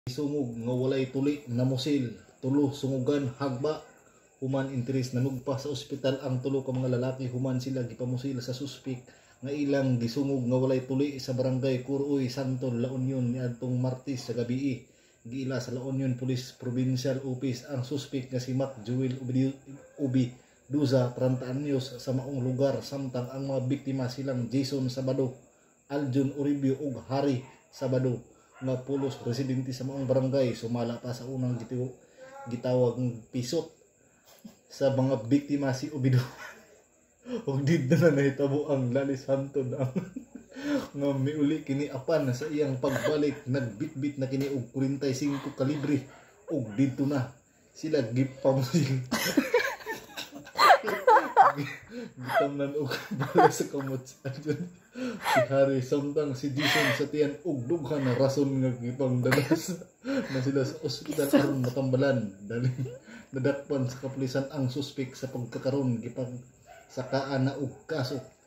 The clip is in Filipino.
Sungog nga walay tuli na musil, tulo sungugan hagba human interes nanugpa sa ospital ang tulo ka mga lalaki human sila gipamusil sa suspek nga ilang gisungog nga walay tuli sa barangay Curoy Santo La Union niadtong Martes sa gabii. Giila sa La Union Police Provincial Office ang suspek nga si Mac Joel Ubi Duza 30 anyos sa maong lugar samtang ang mga biktima silang Jason Sabado, Aljun Uribio ug Hari Sabado nga pulos residente sa maong barangay. Sumala pa sa unang gitawag ng pisot sa mga biktima si Ubido ug didto na nahitabo ang lalis hantod ang nga miuli kini apan sa iyang pagbalik nagbitbit na kini og 45 kalibre ug didto na sila gipamusil gitamnan og bala sa kamot sa Aljun si Hari samtang si Jason sa tiyan og dughan na rason nga gipangdalas na sila sa ospital aron matambalan. Dali nadakpan sa kapulisan ang suspek sa pagkakaroon gipang sakaan na og kaso